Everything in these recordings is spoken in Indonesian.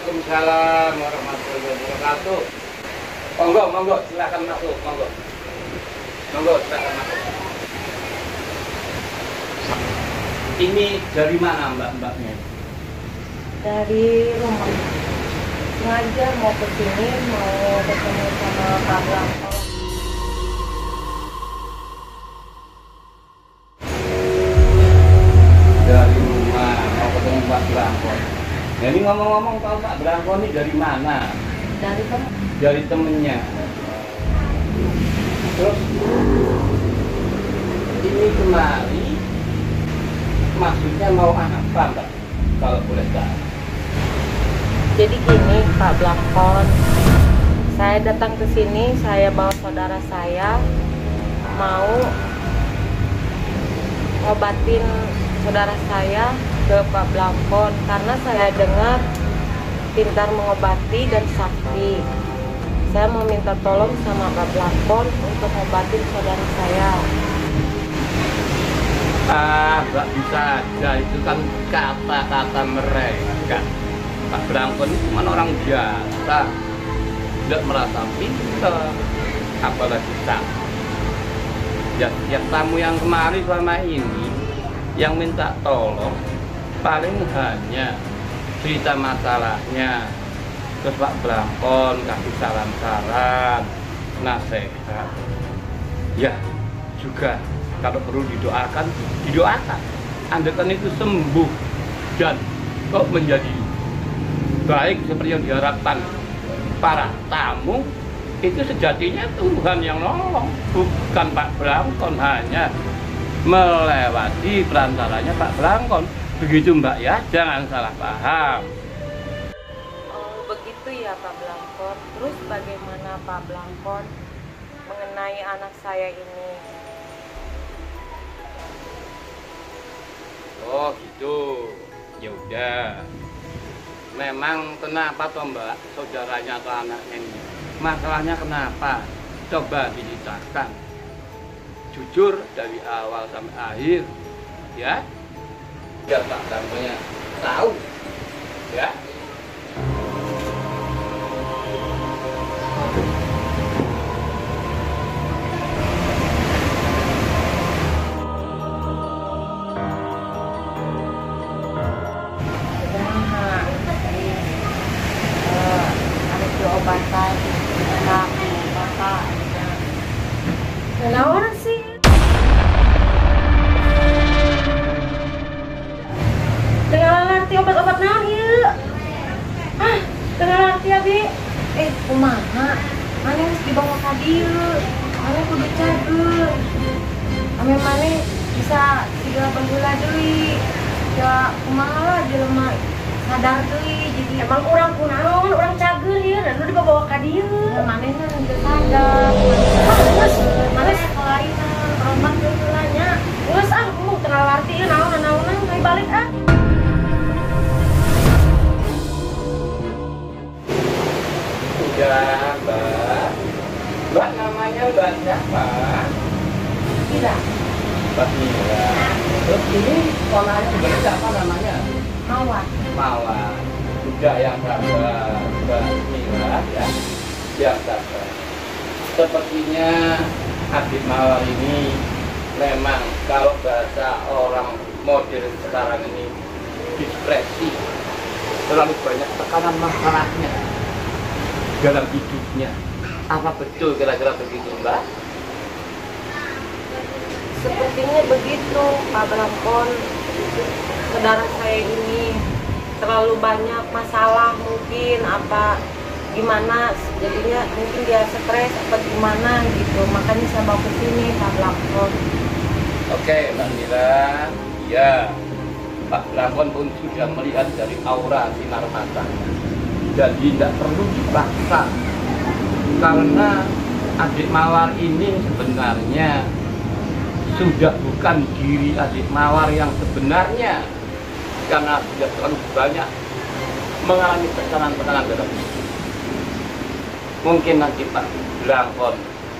Waalaikumsalam warahmatullahi wabarakatuh. Monggo, monggo, silakan masuk, monggo. Monggo, silakan masuk. Ini dari mana mbaknya? Dari rumah. Sengaja mau ke sini, mau ketemu sama Pak Blanko. Dari rumah mau ketemu Pak Blanko. Jadi ngomong-ngomong, tahu Pak Blanko ini dari mana? Dari teman. Dari temennya. Terus ini kemari maksudnya mau apa Mbak? Kalau boleh tahu. Jadi gini Pak Blankon, saya datang ke sini, saya bawa saudara saya mau obatin saudara saya ke Pak Blankon karena saya dengar pintar mengobati dan sakti. Saya mau minta tolong sama Pak Blankon untuk ngobatin saudara saya. Nggak bisa aja, itu kan kata-kata mereka. Pak Blanko ini cuma orang biasa, tidak merasa pintar, apalagi sakti. Ya, setiap tamu yang kemari selama ini yang minta tolong paling hanya cerita masalahnya, terus Pak Blanko kasih saran-saran, nasihat. Ya juga kalau perlu didoakan, didoakan. Andaikan itu sembuh dan kok menjadi baik seperti yang diharapkan para tamu, itu sejatinya Tuhan yang nolong, bukan Pak Blankon, hanya melewati perantaranya Pak Blankon. Begitu Mbak ya, jangan salah paham. Oh begitu ya Pak Blankon. Terus bagaimana Pak Blankon mengenai anak saya ini? Oh gitu, ya udah. Memang kenapa toh Mbak, saudaranya atau anaknya ini? Masalahnya kenapa? Coba diceritakan. Jujur dari awal sampai akhir, ya. Biar Pak Blankonya tahu, ya. Obatan enak bapak kenapa sih dengan arti obat-obat naon ya dengan arti abi kumaha mana harus dibawa ka dieu mana kudu cager ame mana bisa 3 bulan deui ya kumaha lah jelema sadar deui jadi emang urang kunaon urang cager ya dan lu dibawa ka dieu manehna geus sadar geus maneh kalainan roman deui nya geus mu kenal arti ieu naon-naonan ngai balik Udah Mbak. Mbak namanya Mbak siapa? tidak Mbak Mira. Terus ini sekolahnya sebenarnya siapa namanya? mawar Mawar. Udah yang sabar Mbak Mira ya. Yang sabar. Sepertinya adik Mawar ini memang kalau bahasa orang modern sekarang ini depresi, terlalu banyak tekanan masalahnya dalam hidupnya. Apa betul kira-kira begitu Mbak? sepertinya begitu Pak Blankon. Saudara saya ini terlalu banyak masalah mungkin apa gimana jadinya mungkin dia stres apa gimana gitu makanya saya bawa ke sini Pak Blankon. Oke Mbak Mira, ya Pak Blankon pun sudah melihat dari aura sinar matanya. Jadi tidak perlu dipaksa karena adik Mawar ini sebenarnya sudah bukan diri adik Mawar yang sebenarnya karena sudah terlalu banyak mengalami tekanan-tekanan dalam hidup. Mungkin nanti Pak Blankon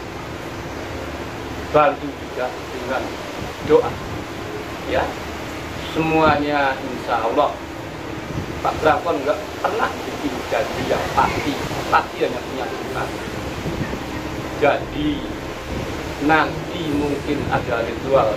bantu juga dengan doa, ya semuanya insya Allah Pak Brangkon nggak pernah bikin janji yang pasti hanya punya Tuhan. Jadi nanti mungkin ada ritual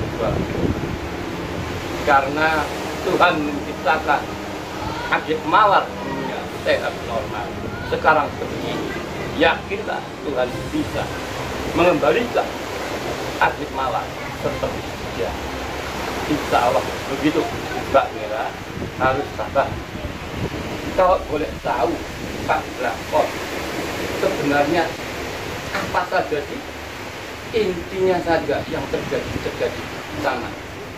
karena Tuhan menciptakan adik mawar dunia sehat normal. Sekarang seperti ini, yakinlah Tuhan bisa mengembalikan adik mawar seperti dia. Insya Allah begitu, Mbak Mira. Harus sabar. Kalau boleh tahu, Pak Brangkon, sebenarnya apa saja sih intinya saja yang terjadi sama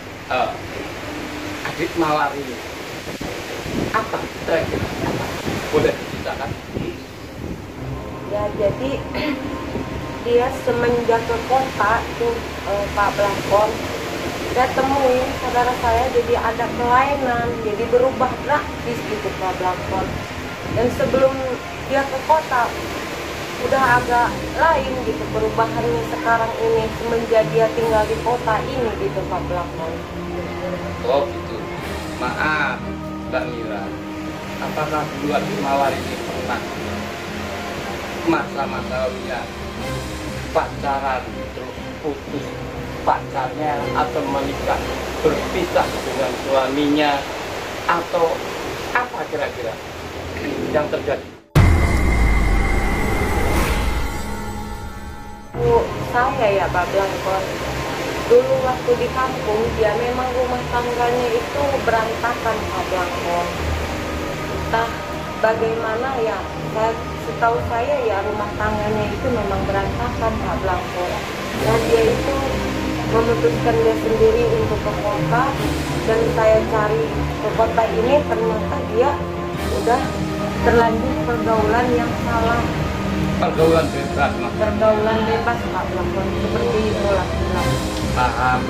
adik mawar ini? Apa kira-kira? Boleh diceritakan? Ya, jadi dia semenjak ke kota tuh Pak Brangkon, saya temuin saudara saya jadi ada kelainan, jadi berubah drastis gitu Pak Brangkon. Dan sebelum dia ke kota udah agak lain gitu perubahannya sekarang ini semenjak dia tinggal di kota ini gitu Pak Brangkon. Oh gitu. Maaf Mbak Mira, apakah dulu adik mawar ini pernah masa-masa lalunya pacaran terus putus pacarnya atau menikah berpisah dengan suaminya atau apa kira-kira yang terjadi? Saya ya Pak Brangkon, dulu waktu di kampung dia memang rumah tangganya itu berantakan Pak Brangkon. Entah bagaimana ya, setahu saya ya rumah tangganya itu memang berantakan Pak Brangkon. Dan dia itu memutuskan dia sendiri untuk ke kota, dan saya cari ke kota ini ternyata dia udah terlanjur pergaulan yang salah. Pergaulan bebas, Mas. Pergaulan bebas Pak Brangkon, seperti itulah. Paham.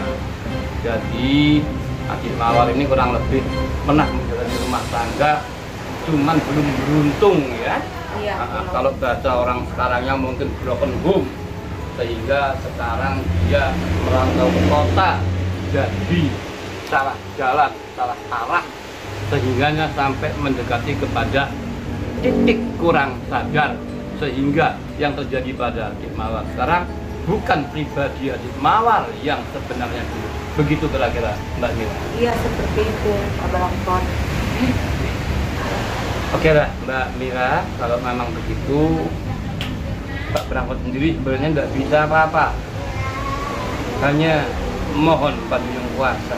Jadi adik mawar ini kurang lebih pernah menjalani rumah tangga, cuman belum beruntung ya. Iya. Kalau bahasa orang sekarangnya mungkin broken home, sehingga sekarang dia merantau ke kota, jadi salah jalan, salah arah, sehingga sampai mendekati kepada titik kurang sadar, sehingga yang terjadi pada adik mawar sekarang bukan pribadi adik mawar yang sebenarnya dulu. Begitu kira-kira Mbak Mira? Iya, seperti itu Pak Brangkon. Oke lah Mbak Mira, kalau memang begitu Pak Brangkon sendiri sebenarnya nggak bisa apa-apa, hanya mohon pada yang kuasa,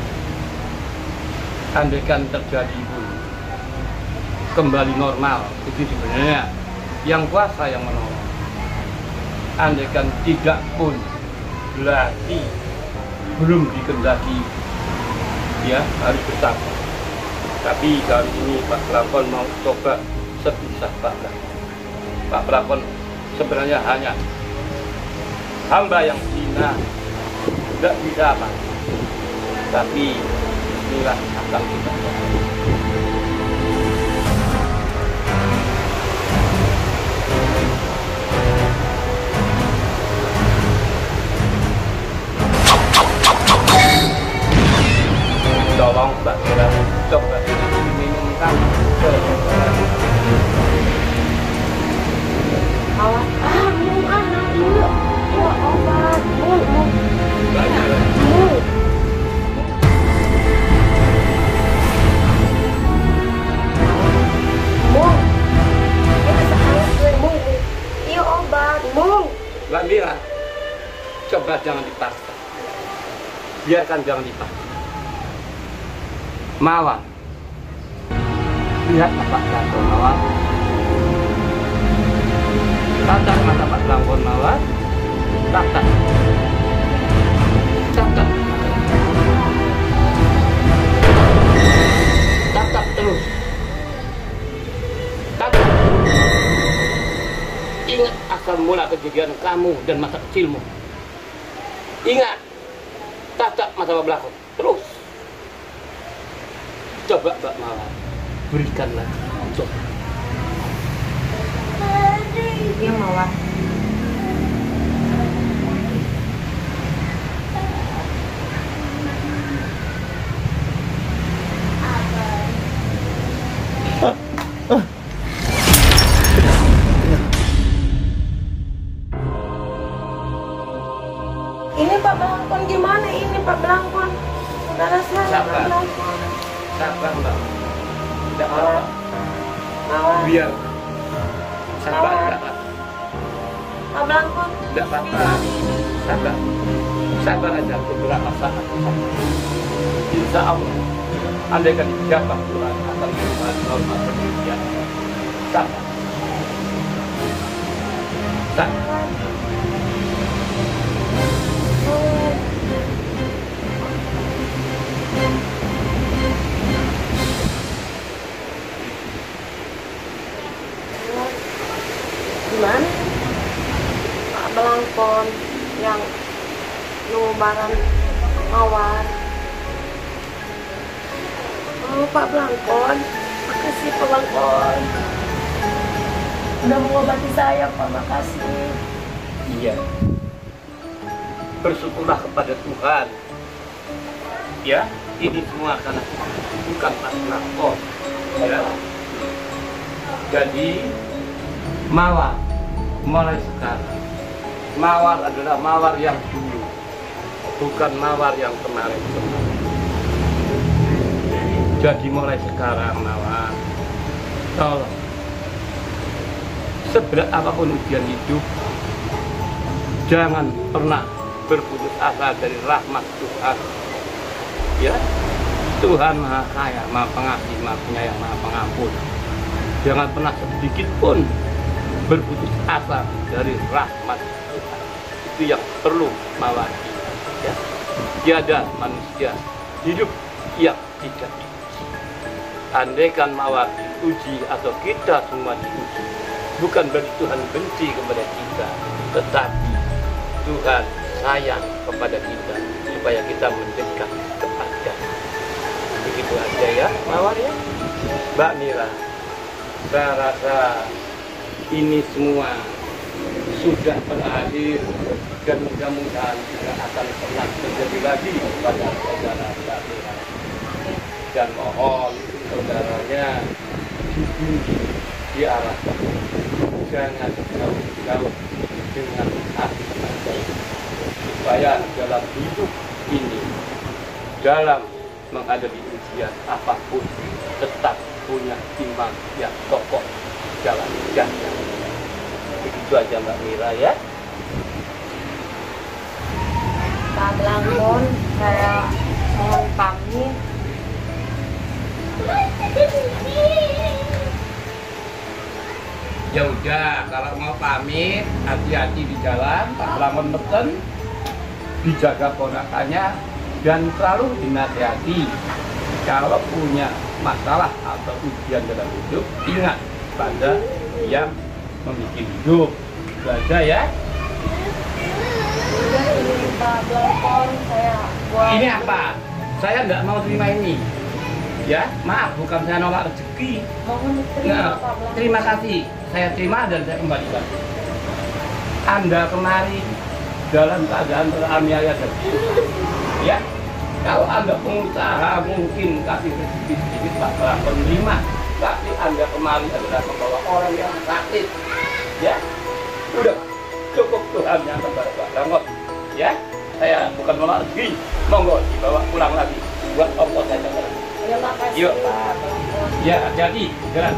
andaikan terjadi pun kembali normal, itu sebenarnya yang kuasa yang menolong. Andaikan tidak pun berarti belum dikendaki, ya harus bersabar. Tapi kali ini Pak Brangkon mau coba sebisa Pak Brangkon. Pak Brangkon sebenarnya hanya hamba yang hina, tidak bisa apa. Tapi inilah akan kita. Tolong Mbak Mira, coba diminumkan Awas, minum anak yuk. Yuk obat, Mung. Mbak Mira. Mung. Mung. Kita sekarang gue Mung. Yuk obat, Mung. Mbak Mira, coba jangan dipaksa. Biarkan jangan dipaksa. Mawar, lihat Pak Brangkon Mawar. Tatap mata Pak Brangkon Mawar. Tatap. Tatap. Tatap terus. Tatap. Ingat asal mula kejadian kamu dan masa kecilmu. Ingat. Tatap mata Pak Brangkon. Terus. Coba Mbak Mawar, berikanlah. Coba. Iya Mawar. Salah salah Sabar. Pak Belangkon. Sabar Mbak. Tidak apa-apa. Mawar. Biar sabar, Mawar. tidak apa-apa. Pak Belangkon. Tidak apa-apa. Sabar. Sabar aja beberapa saat. Insya Allah, andai kan dijabah Tuhan akan berubah norma pendidikan. Sabar. Sabar. Gimana? Pak Belangkon yang nubaran mawar. Oh Pak Belangkon, makasih Pak Belangkon. Udah mengobati saya Pak, makasih. Iya. Bersyukurlah kepada Tuhan. Ya, ini semua karena bukan Mas Belangkon. Ya. Jadi mawar mulai sekarang. Mawar adalah mawar yang dulu, bukan mawar yang kemarin. Jadi mulai sekarang mawar, tolong seberat apapun ujian hidup, jangan pernah berputus asa dari rahmat Tuhan. Ya, Tuhan Maha Kaya, Maha Pengasih, Maha Penyayang, Maha Pengampun. Jangan pernah sedikit pun berputus asa dari rahmat Tuhan. Itu yang perlu mawar. Ya. Tiada manusia hidup yang tidak diuji. Andaikan mawar diuji atau kita semua diuji, bukan berarti Tuhan benci kepada kita, tetapi Tuhan sayang kepada kita supaya kita mendekat kepada. Begitu aja ya mawar ya. Mbak Mira, saya rasa ini semua sudah berakhir dan mudah-mudahan tidak akan pernah terjadi lagi pada saudara Mbak Mira. Dan mohon saudaranya diarahkan, jangan jauh-jauh dengan hati supaya dalam hidup ini, dalam menghadapi ujian apapun, tetap punya iman yang kokoh dalam jalan. Begitu aja Mbak Mira ya. Pak Belangkon, saya mohon pamit. Ya udah, kalau mau pamit, hati-hati di jalan, Pak Belangkon pesen, dijaga ponakannya, dan selalu dinasihati. Kalau punya masalah atau ujian dalam hidup, ingat pada yang membuat hidup. Itu aja ya. Udah ini Pak Belangkon, saya buat. Ini apa? Saya nggak mau terima ini. Ya, maaf, bukan saya nolak rezeki. Mohon diterima Nah, Pak Belangkon. terima kasih. Saya terima dan saya kembalikan. Anda kemari dalam keadaan teraniaya dan ya. Kalau Anda pengusaha mungkin kasih rezeki sedikit Pak Belangkon menerima. Tapi Anda kemari adalah membawa orang yang sakit. Ya, udah cukup Tuhan yang kepada Pak Belangkon. Ya, saya bukan nolak rezeki. Monggo dibawa pulang lagi buat ongkos saya. Terima kasih Yuk. Pak Belangkon. Ya, hati-hati, jalan.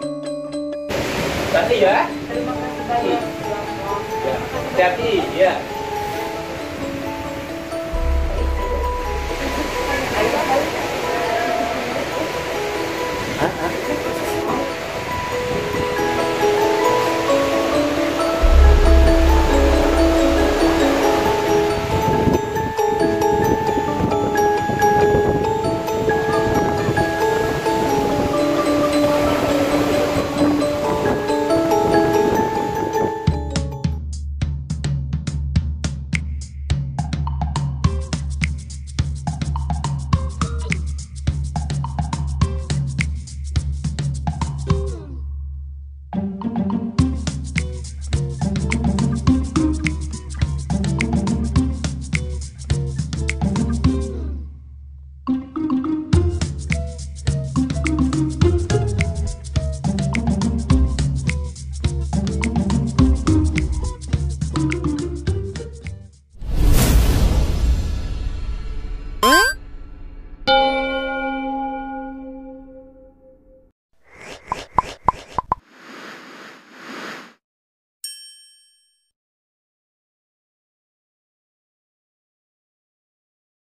Hati ya. Terima kasih banyak Pak Belangkon. Ya, hati-hati, ya.